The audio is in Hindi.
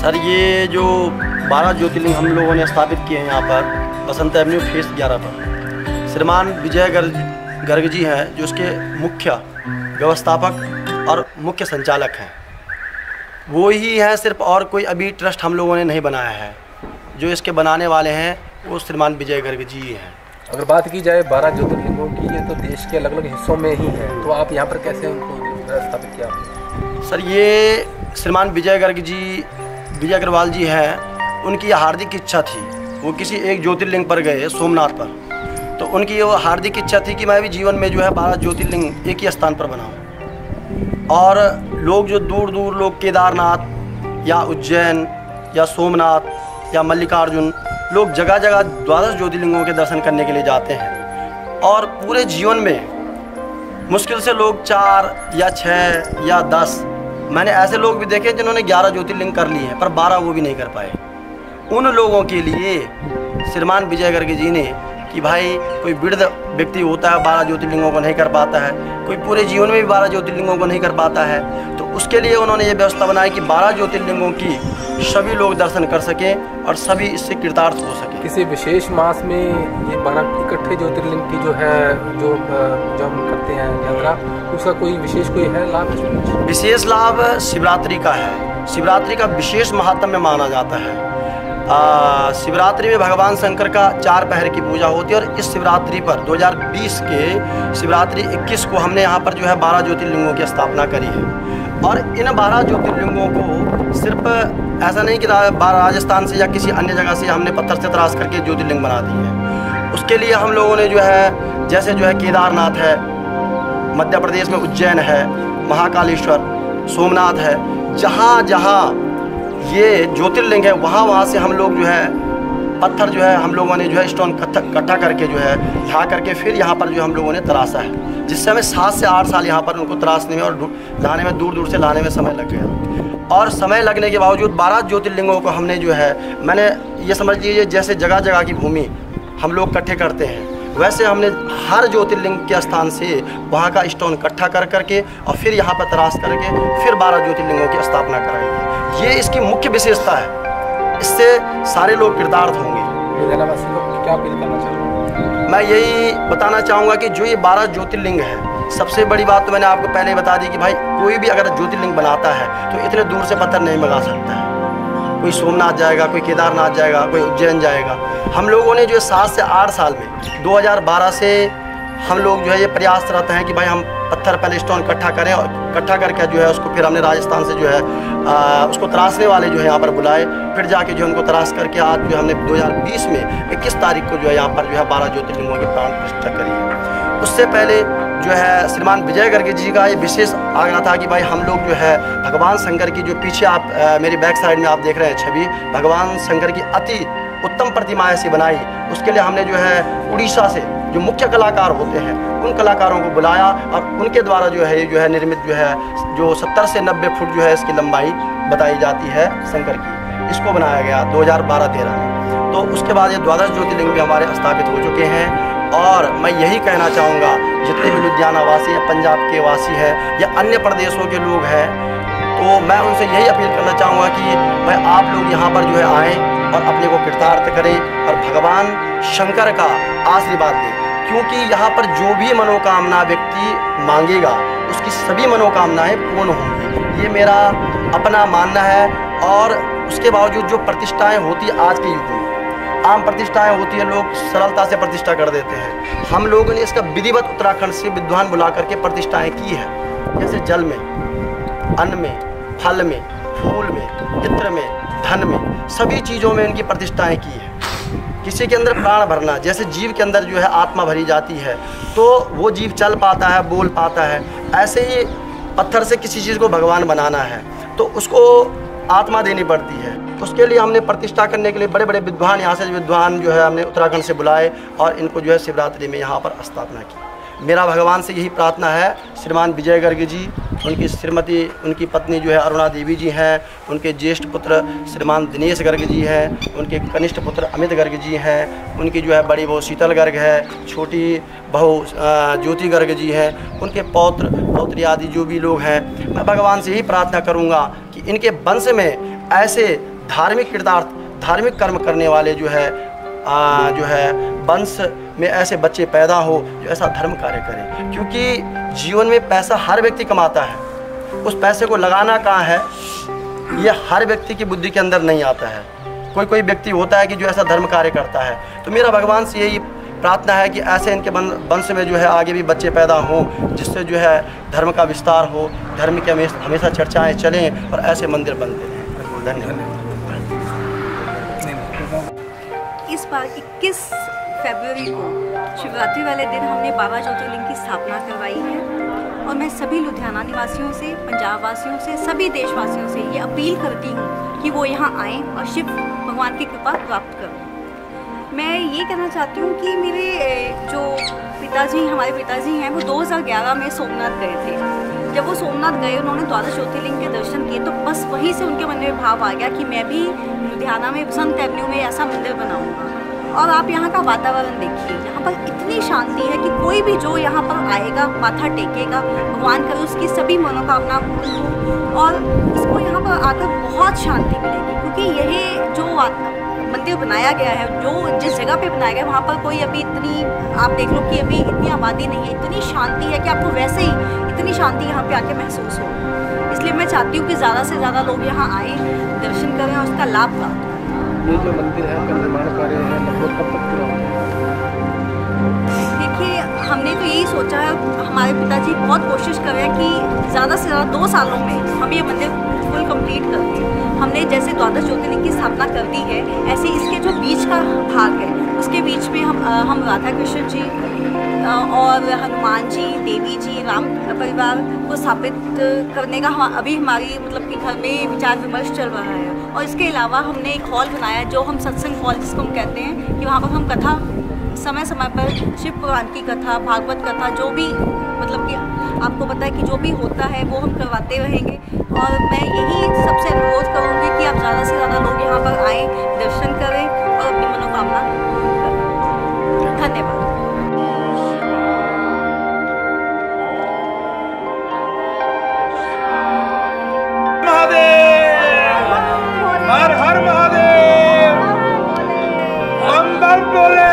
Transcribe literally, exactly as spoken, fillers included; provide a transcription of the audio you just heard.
सर ये जो बारह ज्योतिर्लिंग हम लोगों ने स्थापित किए हैं यहाँ पर बसंत एवेन्यू फेस ग्यारह पर, श्रीमान विजय गर्ग गर्ग जी हैं जो उसके मुख्य व्यवस्थापक और मुख्य संचालक हैं। वो ही हैं सिर्फ, और कोई अभी ट्रस्ट हम लोगों ने नहीं बनाया है। जो इसके बनाने वाले हैं वो श्रीमान विजय गर्ग जी हैं। अगर बात की जाए बारह ज्योतिर्लिंगों की, ये तो देश के अलग अलग हिस्सों में ही है, तो आप यहाँ पर कैसे उनको स्थापित किया? सर ये श्रीमान विजय गर्ग जी विजय अग्रवाल जी हैं, उनकी हार्दिक इच्छा थी, वो किसी एक ज्योतिर्लिंग पर गए सोमनाथ पर, तो उनकी वो हार्दिक इच्छा थी कि मैं भी जीवन में जो है बारह ज्योतिर्लिंग एक ही स्थान पर बनाऊं। और लोग जो दूर दूर लोग केदारनाथ या उज्जैन या सोमनाथ या मल्लिकार्जुन, लोग जगह जगह द्वादश ज्योतिर्लिंगों के दर्शन करने के लिए जाते हैं। और पूरे जीवन में मुश्किल से लोग चार या छः या दस, मैंने ऐसे लोग भी देखे जिन्होंने ग्यारह ज्योतिर्लिंग कर लिए हैं पर बारह वो भी नहीं कर पाए। उन लोगों के लिए श्रीमान विजय गर्ग जी ने कि भाई कोई वृद्ध व्यक्ति होता है बारह ज्योतिर्लिंगों को नहीं कर पाता है, कोई पूरे जीवन में भी बारह ज्योतिर्लिंगों को नहीं कर पाता है, तो उसके लिए उन्होंने ये व्यवस्था बनाई कि बारह ज्योतिर्लिंगों की सभी लोग दर्शन कर सकें और सभी इससे कृतार्थ हो सके। किसी विशेष मास में ये बारह इकट्ठे ज्योतिर्लिंग की जो है जो जो हम करते हैं यात्रा, उसका कोई विशेष कोई है लाभ? विशेष लाभ शिवरात्रि का है। शिवरात्रि का विशेष महात्म्य माना जाता है। आ, शिवरात्रि में भगवान शंकर का चार पहर की पूजा होती है, और इस शिवरात्रि पर दो हज़ार बीस के शिवरात्रि इक्कीस को हमने यहाँ पर जो है बारह ज्योतिर्लिंगों की स्थापना करी है। और इन बारह ज्योतिर्लिंगों को सिर्फ ऐसा नहीं कि राजस्थान से या किसी अन्य जगह से हमने पत्थर से तराश करके ज्योतिर्लिंग बना दी है। उसके लिए हम लोगों ने जो है, जैसे जो है केदारनाथ है, मध्य प्रदेश में उज्जैन है, महाकालेश्वर, सोमनाथ है, जहाँ जहाँ ये ज्योतिर्लिंग है वहाँ वहाँ से हम लोग जो है पत्थर जो है हम लोगों ने जो है स्टोन इकट्ठा करके जो है ला करके फिर यहाँ पर जो हम लोगों ने तराशा है, जिससे हमें सात से आठ साल यहाँ पर उनको तराशने में और लाने में, दूर दूर से लाने में समय लग गया। और समय लगने के बावजूद बारह ज्योतिर्लिंगों को हमने जो है, मैंने ये समझ लीजिए जैसे जगह जगह की भूमि हम लोग इकट्ठे करते हैं, वैसे हमने हर ज्योतिर्लिंग के स्थान से वहाँ का स्टोन इकट्ठा कर करके और फिर यहाँ पर तराश करके फिर बारह ज्योतिर्लिंगों की स्थापना कराई है। ये इसकी मुख्य विशेषता है, इससे सारे लोग कृतार्थ होंगे। क्या अपील करना चाहूँगा? मैं यही बताना चाहूँगा कि जो ये बारह ज्योतिर्लिंग है, सबसे बड़ी बात तो मैंने आपको पहले ही बता दी कि भाई कोई भी अगर ज्योतिर्लिंग बनाता है तो इतने दूर से पत्थर नहीं मंगा सकता है। कोई सोमनाथ जाएगा, कोई केदारनाथ जाएगा, कोई उज्जैन जाएगा। हम लोगों ने जो सात से आठ साल में दो हज़ार बारह से हम लोग जो है ये प्रयास रहते हैं कि भाई हम पत्थर पहले स्टोन इकट्ठा करें, और इकट्ठा करके जो है उसको फिर हमने राजस्थान से जो है आ, उसको तराशने वाले जो है यहाँ पर बुलाए, फिर जाके जो उनको तराश करके आज जो हमने दो हज़ार बीस में इक्कीस तारीख को जो है यहाँ पर जो है बारह ज्योतिर्लिंगों की प्राण प्रतिष्ठा करी है। उससे पहले जो है श्रीमान विजय गर्ग जी का ये विशेष आग्रह था कि भाई हम लोग जो है भगवान शंकर की, जो पीछे आप आ, मेरी बैक साइड में आप देख रहे हैं छवि, भगवान शंकर की अति उत्तम प्रतिमा ऐसी बनाई। उसके लिए हमने जो है उड़ीसा से जो मुख्य कलाकार होते हैं उन कलाकारों को बुलाया, और उनके द्वारा जो है जो है निर्मित जो है जो सत्तर से नब्बे फुट जो है इसकी लंबाई बताई जाती है शंकर की, इसको बनाया गया दो हज़ार बारह तेरह में। तो उसके बाद ये द्वादश ज्योतिर्लिंग भी हमारे स्थापित हो चुके हैं। और मैं यही कहना चाहूँगा जितने भी लुधियाना वासी हैं, पंजाब के वासी हैं या अन्य प्रदेशों के लोग हैं, तो मैं उनसे यही अपील करना चाहूँगा कि भाई आप लोग यहाँ पर जो है आएँ और अपने को कृतार्थ करें और भगवान शंकर का आशीर्वाद लें, क्योंकि यहाँ पर जो भी मनोकामना व्यक्ति मांगेगा उसकी सभी मनोकामनाएं पूर्ण होंगी। ये मेरा अपना मानना है। और उसके बावजूद जो प्रतिष्ठाएं होती है आज के युग में, आम प्रतिष्ठाएं होती है, लोग सरलता से प्रतिष्ठा कर देते हैं। हम लोगों ने इसका विधिवत उत्तराखंड से विद्वान बुला करके प्रतिष्ठाएं की है, जैसे जल में, अन्न में, फल में, फूल में, चित्र में, धन में, सभी चीज़ों में इनकी प्रतिष्ठाएं की है। किसी के अंदर प्राण भरना, जैसे जीव के अंदर जो है आत्मा भरी जाती है तो वो जीव चल पाता है, बोल पाता है, ऐसे ही पत्थर से किसी चीज़ को भगवान बनाना है तो उसको आत्मा देनी पड़ती है। उसके लिए हमने प्रतिष्ठा करने के लिए बड़े बड़े विद्वान, यहाँ से विद्वान जो है हमने उत्तराखंड से बुलाए और इनको जो है शिवरात्रि में यहाँ पर स्थापना की। मेरा भगवान से यही प्रार्थना है, श्रीमान विजय गर्ग जी, उनकी श्रीमती, उनकी पत्नी जो है अरुणा देवी जी हैं, उनके ज्येष्ठ पुत्र श्रीमान दिनेश गर्ग जी हैं, उनके कनिष्ठ पुत्र अमित गर्ग जी हैं, उनकी जो है बड़ी बहू शीतल गर्ग है, छोटी बहू ज्योति गर्ग जी हैं, उनके पौत्र पौत्री आदि जो भी लोग हैं, मैं भगवान से यही प्रार्थना करूँगा कि इनके वंश में ऐसे धार्मिक किरदार, धार्मिक कर्म करने वाले जो है आ, जो है वंश में ऐसे बच्चे पैदा हो जो ऐसा धर्म कार्य करें। क्योंकि जीवन में पैसा हर व्यक्ति कमाता है, उस पैसे को लगाना कहाँ है ये हर व्यक्ति की बुद्धि के अंदर नहीं आता है। कोई कोई व्यक्ति होता है कि जो ऐसा धर्म कार्य करता है। तो मेरा भगवान से यही प्रार्थना है कि ऐसे इनके वंश में जो है आगे भी बच्चे पैदा हों, जिससे जो है धर्म का विस्तार हो, धर्म की हमेशा चर्चाएँ चलें और ऐसे मंदिर बनते रहें। धन्यवाद। इस बार इक्कीस फरवरी को शिवरात्रि वाले दिन हमने बाबा ज्योतिर्लिंग की स्थापना करवाई है और मैं सभी लुधियाना निवासियों से, पंजाब वासियों से, सभी देशवासियों से ये अपील करती हूँ कि वो यहाँ आएँ और शिव भगवान की कृपा प्राप्त करें। मैं ये कहना चाहती हूँ कि मेरे जो पिताजी हमारे पिताजी हैं वो दो हज़ार ग्यारह में सोमनाथ गए थे। जब वो सोमनाथ गए उन्होंने द्वादश ज्योतिर्लिंग के दर्शन किए तो बस वहीं से उनके मन में भाव आ गया कि मैं भी लुधियाना में बसंत एवेन्यू में ऐसा मंदिर बनाऊंगा। और आप यहाँ का वातावरण देखिए, यहाँ पर इतनी शांति है कि कोई भी जो यहाँ पर आएगा माथा टेकेगा, भगवान करे उसकी सभी मनोकामना पूर्ण हो और उसको यहाँ पर आकर बहुत शांति मिलेगी। क्योंकि यही जो मंदिर बनाया गया है, जो जिस जगह पे बनाया गया है वहाँ पर कोई अभी इतनी आप देख लो कि अभी इतनी आबादी नहीं है, इतनी शांति है कि आपको वैसे ही इतनी शांति यहाँ पे आके महसूस हो। इसलिए मैं चाहती हूँ कि ज़्यादा से ज़्यादा लोग यहाँ आएँ, दर्शन करें और उसका लाभ प्राप्त करें। ये जो मंदिर है का निर्माण कार्य है लगभग कब तक पूरा होगा? देखिए हमने तो यही सोचा है, हमारे पिताजी बहुत कोशिश कर रहे हैं कि ज़्यादा से ज़्यादा दो सालों में हम ये मंदिर फुल कंप्लीट कर दें। हमने जैसे द्वादश ज्योतिर्लिंग की स्थापना कर दी है, ऐसे इसके जो बीच का भाग है उसके बीच में हम हम राधा कृष्ण जी और हनुमान जी, देवी जी, राम परिवार को स्थापित करने का हम अभी हमारी मतलब कि घर में विचार विमर्श चल रहा है। और इसके अलावा हमने एक हॉल बनाया जो हम सत्संग हॉल जिसको हम कहते हैं कि वहाँ पर हम कथा समय समय पर शिव पुराण की कथा, भागवत कथा, जो भी मतलब कि आपको पता है कि जो भी होता है वो हम करवाते रहेंगे। और मैं यही सबसे अनुरोध करूँगी कि आप ज़्यादा से ज़्यादा लोग यहाँ पर आएँ, दर्शन करें और अपनी मनोकामना पूर्ण करें। धन्यवाद। हर हर महादेव, बम बम बोले।